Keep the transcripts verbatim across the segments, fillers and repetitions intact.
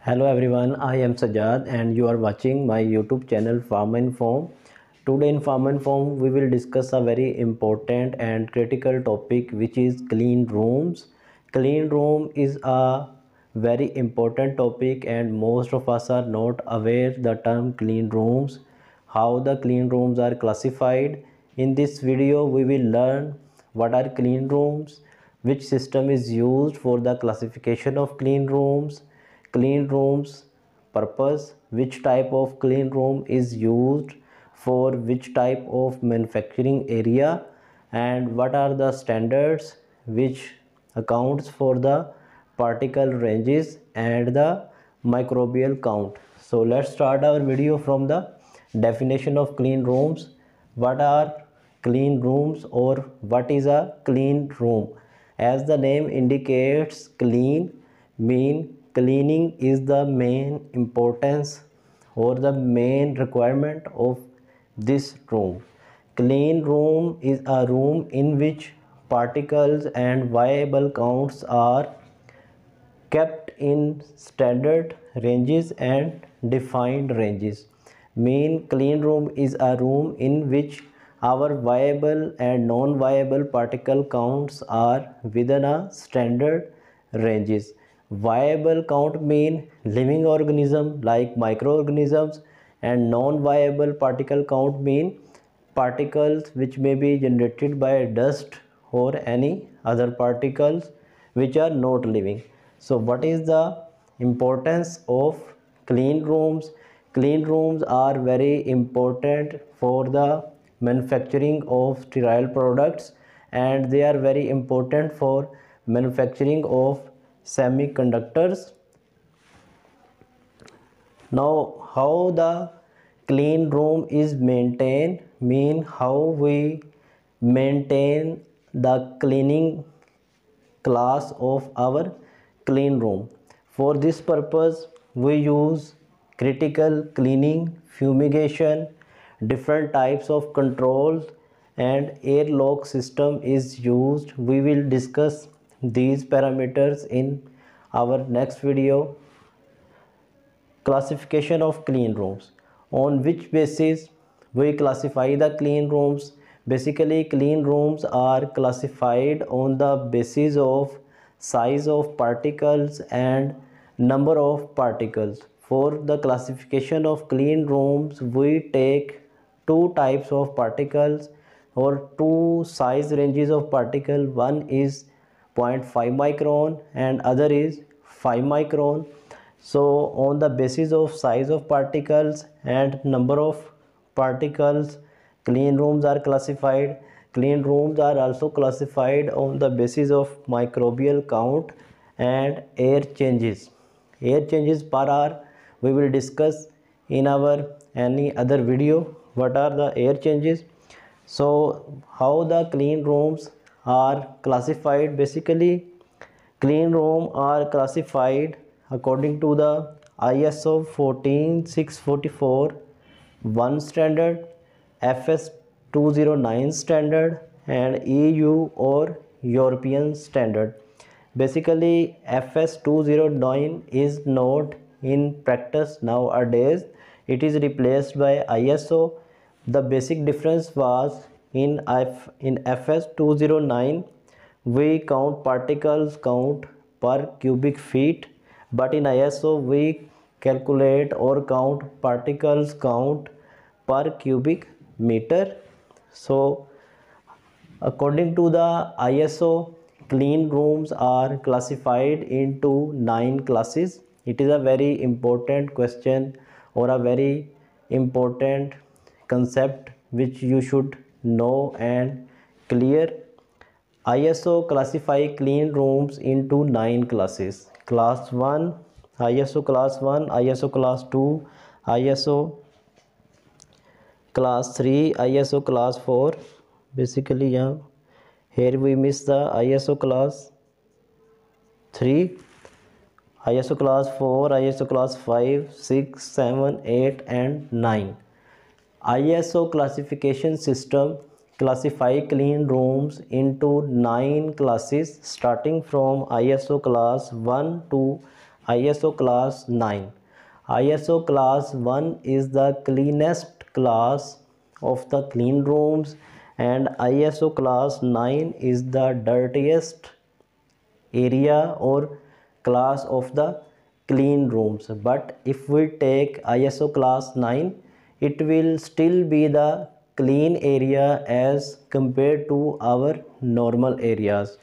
Hello everyone, I am Sajad and you are watching my YouTube channel Farm Inform. Today in Farm Inform we will discuss a very important and critical topic, which is clean rooms. Clean room is a very important topic and most of us are not aware the term clean rooms, how the clean rooms are classified. In this video we will learn what are clean rooms, which system is used for the classification of clean rooms, clean rooms purpose, which type of clean room is used for which type of manufacturing area, and what are the standards which accounts for the particle ranges and the microbial count. So let's start our video from the definition of clean rooms. What are clean rooms, or what is a clean room? As the name indicates, clean mean cleaning is the main importance or the main requirement of this room. Clean room is a room in which particles and viable counts are kept in standard ranges and defined ranges. Mean clean room is a room in which our viable and non-viable particle counts are within a standard ranges. Viable count mean living organism like microorganisms, and non-viable particle count mean particles which may be generated by dust or any other particles which are not living. So what is the importance of clean rooms? Clean rooms are very important for the manufacturing of sterile products, and they are very important for manufacturing of semiconductors. Now, how the clean room is maintained mean how we maintain the cleaning class of our clean room. For this purpose we use critical cleaning, fumigation, different types of controls, and airlock system is used. We will discuss these parameters in our next video. Classification of clean rooms. On which basis we classify the clean rooms? Basically, clean rooms are classified on the basis of size of particles and number of particles. For the classification of clean rooms, we take two types of particles or two size ranges of particle. One is zero point five micron and other is five micron. So on the basis of size of particles and number of particles, clean rooms are classified. Clean rooms are also classified on the basis of microbial count and air changes. Air changes per hour we will discuss in our any other video. What are the air changes? So how the clean rooms are classified? Basically, clean room are classified according to the I S O fourteen six forty-four one standard, F S two oh nine standard, and E U or European standard. Basically, F S two oh nine is not in practice nowadays. It is replaced by I S O. The basic difference was in F in F S two oh nine we count particles count per cubic feet, but in I S O we calculate or count particles count per cubic meter. So according to the I S O, clean rooms are classified into nine classes. It is a very important question or a very important concept which you should know and clear. I S O classify clean rooms into nine classes. Class one, I S O class one, I S O class two, I S O class three, I S O class four. Basically, yeah, here we miss the I S O class three, I S O class four, I S O class five, six, seven, eight, and nine. I S O classification system classify clean rooms into nine classes starting from I S O class one to I S O class nine. I S O class one is the cleanest class of the clean rooms, and I S O class nine is the dirtiest area or class of the clean rooms. But if we take I S O class nine, it will still be the clean area as compared to our normal areas.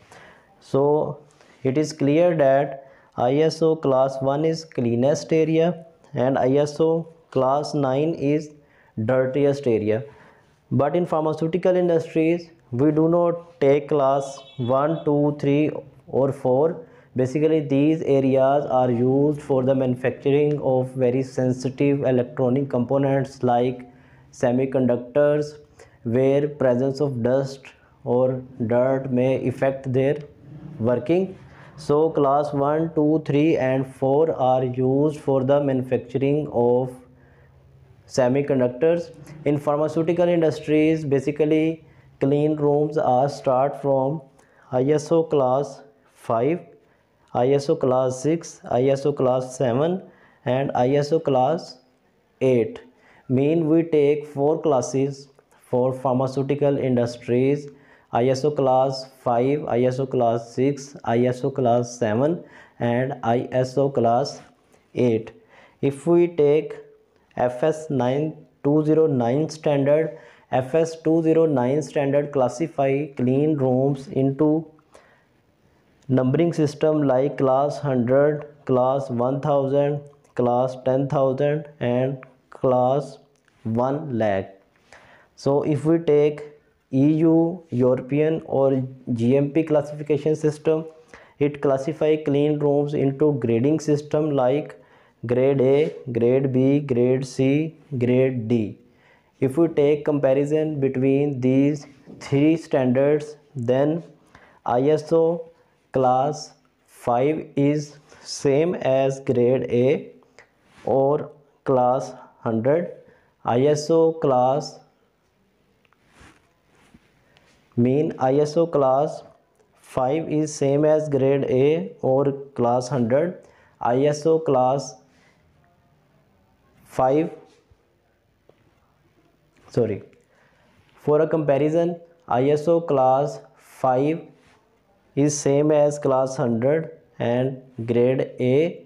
So it is clear that I S O class one is cleanest area and I S O class nine is dirtiest area. But in pharmaceutical industries, we do not take class one, two, three or four. Basically, these areas are used for the manufacturing of very sensitive electronic components like semiconductors, where presence of dust or dirt may affect their working. So class one, two, three and four are used for the manufacturing of semiconductors. In pharmaceutical industries, basically clean rooms are start from I S O class five, I S O class six, I S O class seven and I S O class eight. Mean we take four classes for pharmaceutical industries: I S O class five, I S O class six, I S O class seven and I S O class eight. If we take F S nine two oh nine standard, F S two oh nine standard classify clean rooms into numbering system like class one hundred, class one thousand, class ten thousand and class one lakh. So if we take E U, European or G M P classification system, it classify clean rooms into grading system like grade A, grade B, grade C, grade D. If we take comparison between these three standards, then I S O class five is same as grade A or class one hundred. I S O class mean I S O class five is same as grade A or class one hundred. I S O class five, sorry, for a comparison, I S O class five is same as class one hundred and grade A,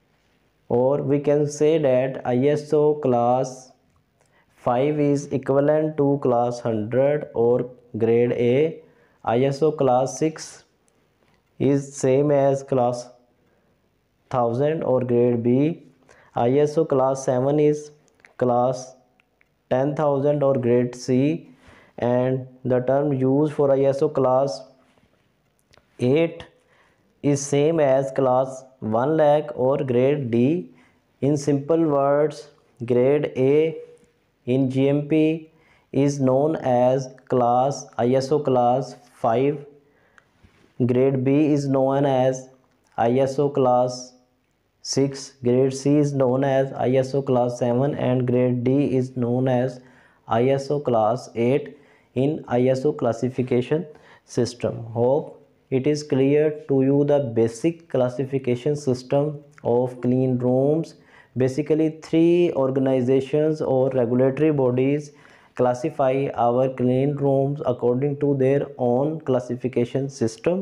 or we can say that I S O class five is equivalent to class one hundred or grade A. I S O class six is same as class one thousand or grade B. I S O class seven is class ten thousand or grade C, and the term used for I S O class eight is same as class one lakh or grade D. In simple words, grade A in G M P is known as class I S O class five, grade B is known as I S O class six, grade C is known as I S O class seven and grade D is known as I S O class eight in I S O classification system. Hope it is clear to you the basic classification system of clean rooms. Basically, three organizations or regulatory bodies classify our clean rooms according to their own classification system.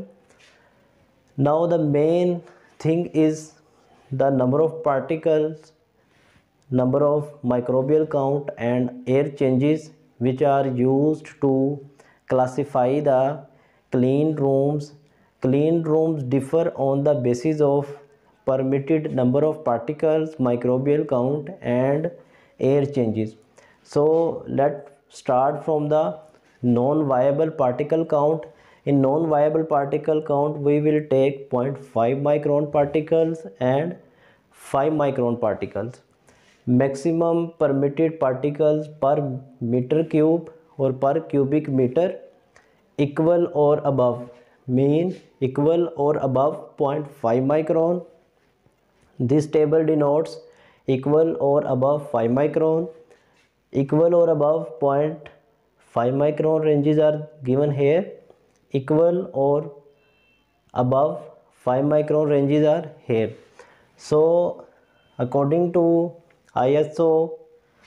Now the main thing is the number of particles, number of microbial count and air changes which are used to classify the clean rooms. Clean rooms differ on the basis of permitted number of particles, microbial count and air changes. So let's start from the non-viable particle count. In non-viable particle count, we will take zero point five micron particles and five micron particles. Maximum permitted particles per meter cube or per cubic meter equal or above, mean equal or above zero point five micron. This table denotes equal or above five micron. Equal or above zero point five micron ranges are given here. Equal or above five micron ranges are here. So according to I S O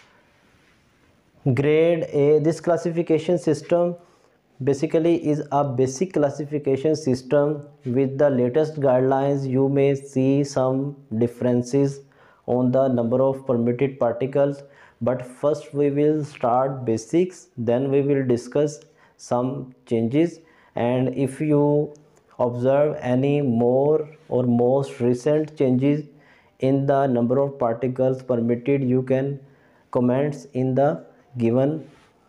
grade A, this classification system basically is a basic classification system. With the latest guidelines you may see some differences on the number of permitted particles, but first we will start basics, then we will discuss some changes. And if you observe any more or most recent changes in the number of particles permitted, you can comments in the given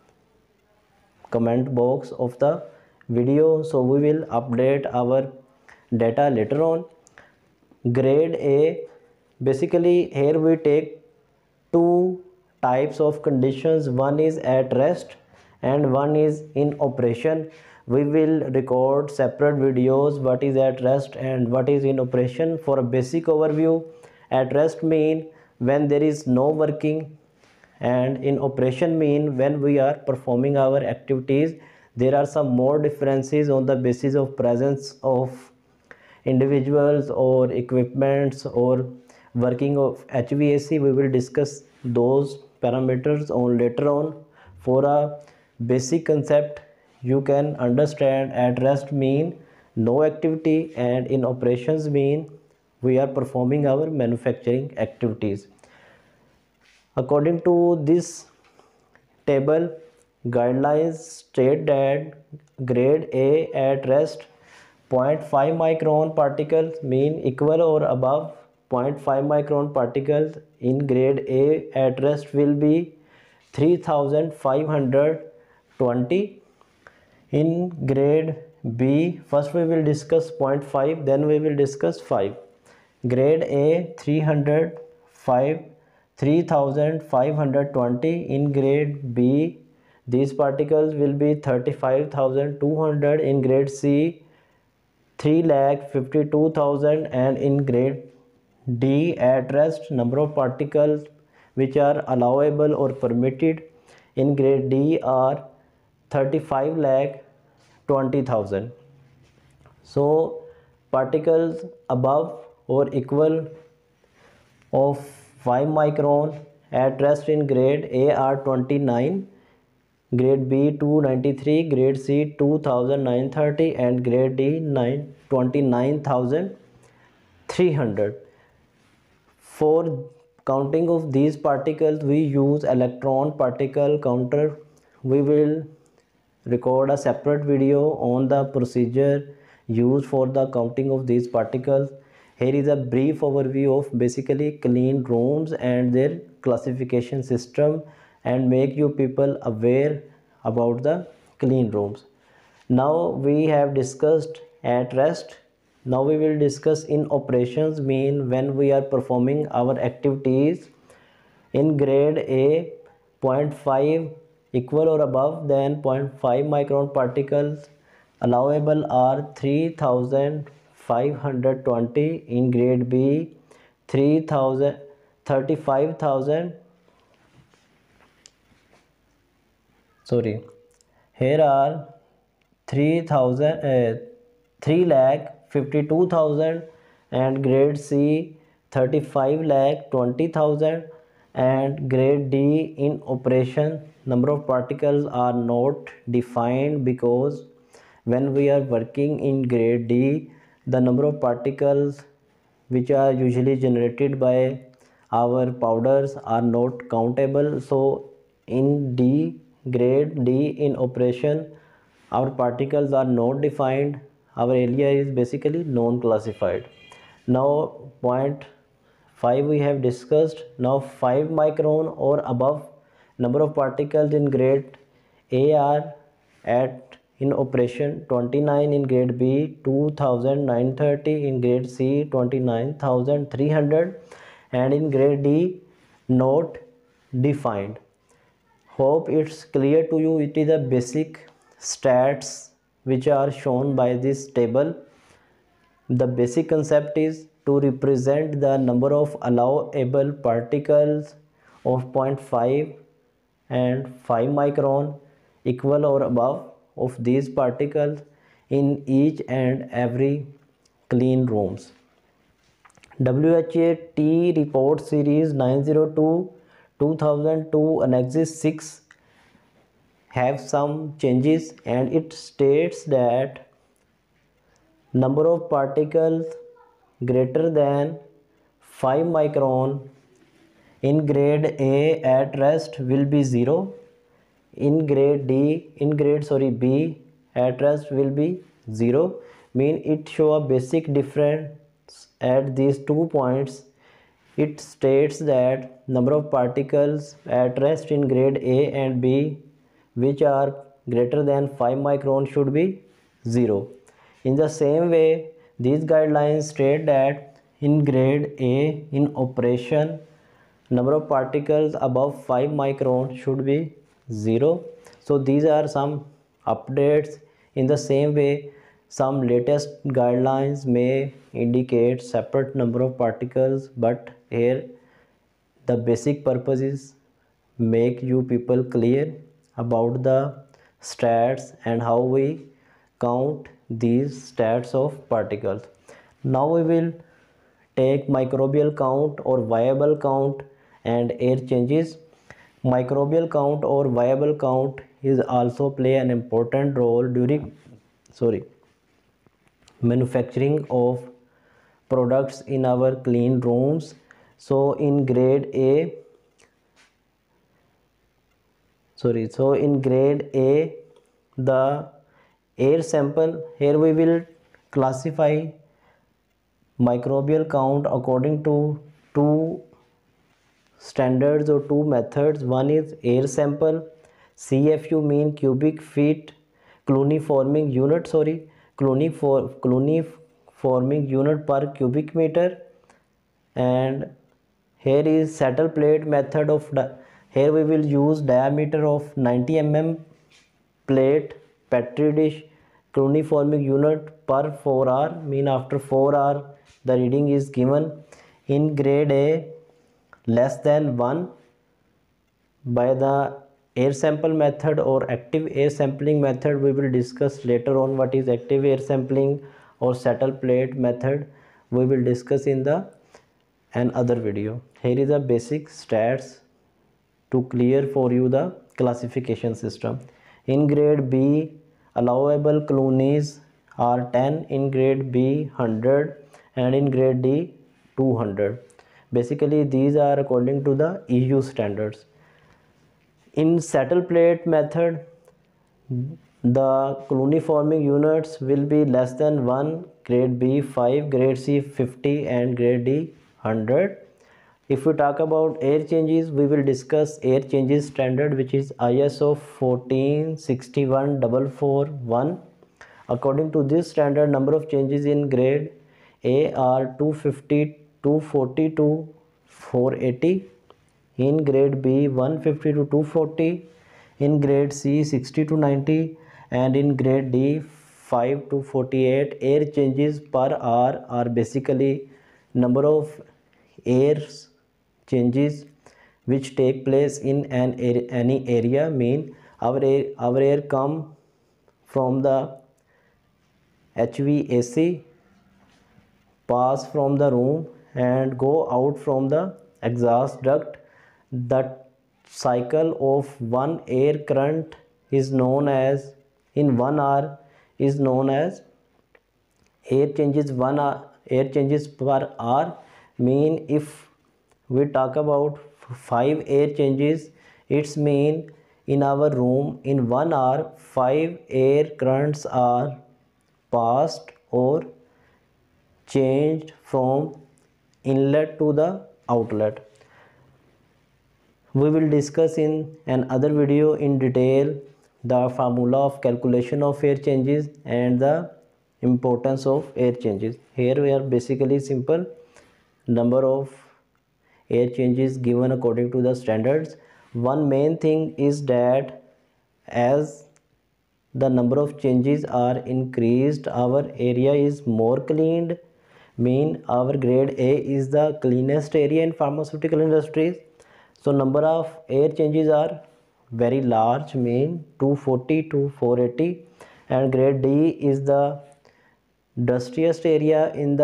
comment box of the video, so we will update our data later on. Grade A, basically here we take two types of conditions, one is at rest and one is in operation. We will record separate videos what is at rest and what is in operation. For a basic overview, at rest mean when there is no working, and in operation mean when we are performing our activities. There are some more differences on the basis of presence of individuals or equipments or working of H V A C. We will discuss those parameters on later on. For a basic concept, you can understand at rest mean no activity, and in operations mean we are performing our manufacturing activities. According to this table, guidelines state that grade A at rest zero point five micron particles mean equal or above zero point five micron particles in grade A at rest will be three thousand five hundred twenty. In grade B, first we will discuss zero point five, then we will discuss five. Grade A three hundred five three thousand five hundred twenty. In grade B, these particles will be thirty-five thousand two hundred. In grade C, three lakh fifty-two thousand. And in grade D at rest, number of particles which are allowable or permitted in grade D are thirty-five lakh twenty thousand. So particles above or equal of five micron at rest in grade A are twenty-nine, grade B two hundred ninety-three, grade C two thousand nine hundred thirty, and grade D twenty-nine thousand three hundred. For counting of these particles we use electron particle counter. We will record a separate video on the procedure used for the counting of these particles. Here is a brief overview of basically clean rooms and their classification system, and make you people aware about the clean rooms. Now we have discussed at rest. Now we will discuss in operations mean when we are performing our activities. In grade A, zero point five equal or above then zero point five micron particles allowable are three thousand five hundred twenty. In grade B, three thousand thirty-five thousand. Sorry, here are three thousand uh, three lakh fifty-two thousand, and grade C thirty-five lakh twenty thousand. And grade D in operation, number of particles are not defined because when we are working in grade D, the number of particles which are usually generated by our powders are not countable. So in D, grade D in operation, our particles are not defined. Our area is basically non-classified. Now point five we have discussed. Now five micron or above number of particles in grade A are at in operation twenty-nine, in grade B two thousand nine hundred thirty, in grade C twenty-nine thousand three hundred, and in grade D not defined. Hope it's clear to you. It is a basic stats which are shown by this table. The basic concept is to represent the number of allowable particles of zero point five and five micron equal or above of these particles in each and every clean rooms. W H A T report series nine oh two two thousand two Annexes six have some changes, and it states that number of particles greater than five micron in grade A at rest will be zero. In grade D, in grade sorry B at rest will be zero. Mean it show a basic difference at these two points. It states that number of particles at rest in grade A and B which are greater than five micron should be zero. In the same way, these guidelines state that in grade A in operation, number of particles above five micron should be zero. So these are some updates. In the same way, some latest guidelines may indicate separate number of particles, but here the basic purpose is make you people clear about the stats and how we count these stats of particles. Now we will take microbial count or viable count and air changes. Microbial count or viable count is also play an important role during sorry manufacturing of products in our clean rooms. So in grade A sorry so in grade A, the air sample, here we will classify microbial count according to two standards or two methods. One is air sample, C F U mean cubic feet cuneiforming unit sorry cuneiform cuneiforming unit per cubic meter, and here is saddle plate method of here we will use diameter of ninety millimeter plate petri dish cuneiforming unit per four hour, mean after four hour the reading is given. In grade A, less than one by the air sample method or active air sampling method. We will discuss later on what is active air sampling or saddle plate method. We will discuss in the another video. Here is a basic stats to clear for you the classification system. In grade B, allowable colonies are ten, in grade B one hundred, and in grade D two hundred. Basically these are according to the E U standards. In saddle plate method, the cuneiforming units will be less than one, grade B five, grade C fifty, and grade D one hundred. If we talk about air changes, we will discuss air changes standard, which is I S O fourteen sixty-one four four one. According to this standard, number of changes in grade A are two fifty, two forty to four eighty. In grade B one fifty to two forty, in grade C sixty to ninety, and in grade D five to forty-eight. Air changes per hour are basically number of air changes which take place in an air, any area. Mean our air, our air come from the H V A C, pass from the room and go out from the exhaust duct. The cycle of one air current is known as, in one hour, is known as air changes one hour, air changes per hour. Mean if we talk about five air changes, it's mean in our room in one hour five air currents are passed or changed from inlet to the outlet. We will discuss in another video in detail the formula of calculation of air changes and the importance of air changes. Here we are basically simple number of air changes given according to the standards. One main thing is that as the number of changes are increased, our area is more cleaned. Mean our grade A is the cleanest area in pharmaceutical industries. So number of air changes are very large, mean two forty to four eighty, and grade D is the dustiest area in the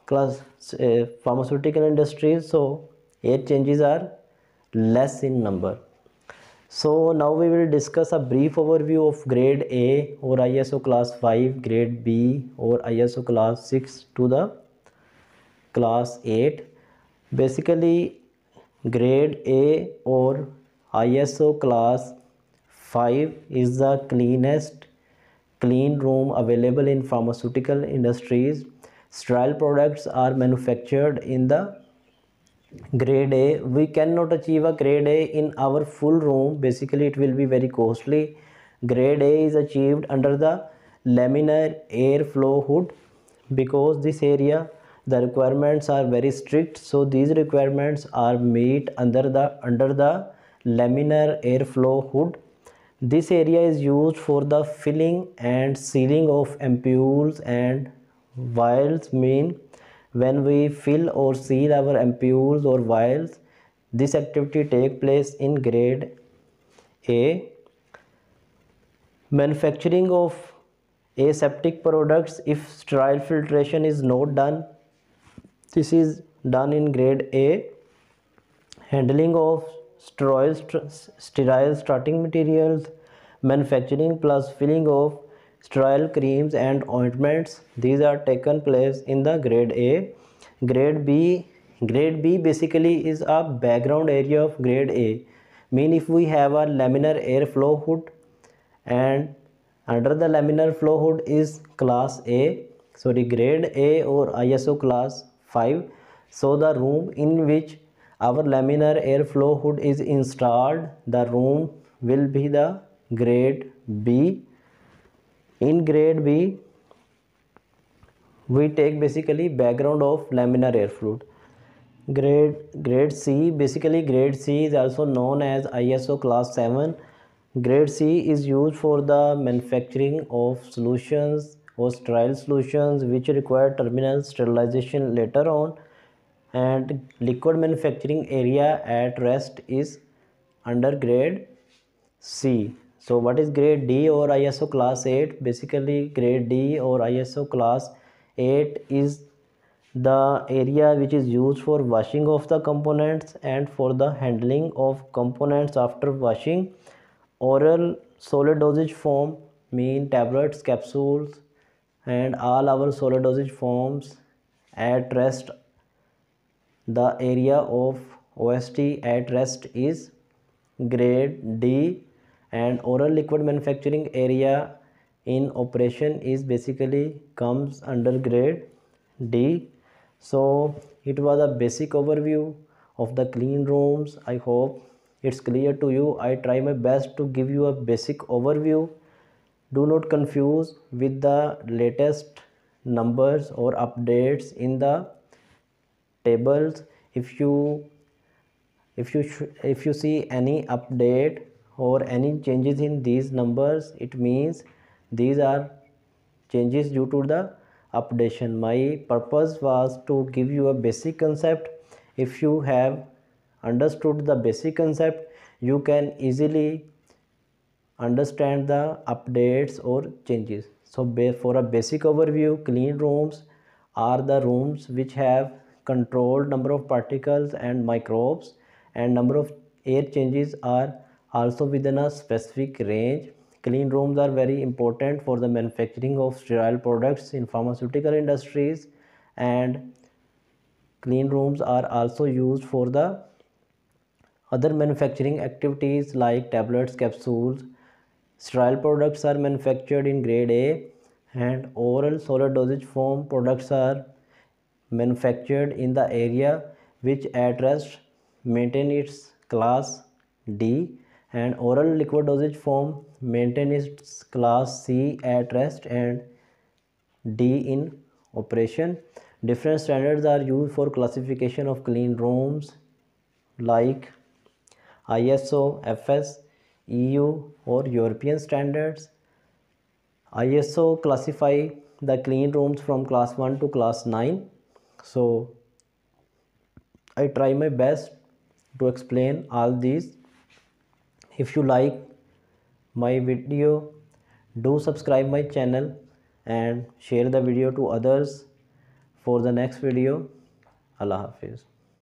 class uh, pharmaceutical industries, so air changes are less in number. So now we will discuss a brief overview of grade A or I S O class five, grade B or I S O class six to the class eight. Basically, grade A or I S O class five is the cleanest clean room available in pharmaceutical industries. Sterile products are manufactured in the grade A. We cannot achieve a grade A in our full room. Basically, it will be very costly. Grade A is achieved under the laminar airflow hood, because this area the requirements are very strict. So these requirements are met under the under the laminar airflow hood. This area is used for the filling and sealing of ampoules and vials. Mean when we fill or seal our ampoules or vials, this activity take place in grade A. Manufacturing of aseptic products, if sterile filtration is not done, this is done in grade A. Handling of sterile, sterile starting materials, manufacturing plus filling of sterile creams and ointments, these are taken place in the grade A. Grade B, grade B basically is a background area of grade A. Mean if we have a laminar airflow hood and under the laminar flow hood is class A, sorry grade A or I S O class five. So the room in which our laminar airflow hood is installed, the room will be the grade B. In grade B, we take basically background of laminar airflow. Grade grade C, basically grade C is also known as I S O class seven. Grade C is used for the manufacturing of solutions or sterile solutions which require terminal sterilization later on, and liquid manufacturing area at rest is under grade C. So what is grade D or I S O class eight? Basically grade D or I S O class eight is the area which is used for washing of the components and for the handling of components after washing. Oral solid dosage form, mean tablets, capsules and all our solid dosage forms at rest, the area of O S T at rest is grade D, and oral liquid manufacturing area in operation is basically comes under grade D. So it was a basic overview of the clean rooms. I hope it's clear to you. I try my best to give you a basic overview. Do not confuse with the latest numbers or updates in the tables. If you if you if you see any update or any changes in these numbers, it means these are changes due to the updation. My purpose was to give you a basic concept. If you have understood the basic concept, you can easily understand the updates or changes. So for a basic overview, clean rooms are the rooms which have controlled number of particles and microbes, and number of air changes are also within a specific range. Clean rooms are very important for the manufacturing of sterile products in pharmaceutical industries, and clean rooms are also used for the other manufacturing activities like tablets, capsules. Sterile products are manufactured in grade A, and oral solid dosage form products are manufactured in the area which at rest maintain its class D, and oral liquid dosage form maintain its class C at rest and D in operation. Different standards are used for classification of clean rooms like I S O, F S, E U or European standards. I S O classify the clean rooms from class one to class nine. So I try my best to explain all these. If you like my video, do subscribe my channel and share the video to others for the next video. Allah Hafiz.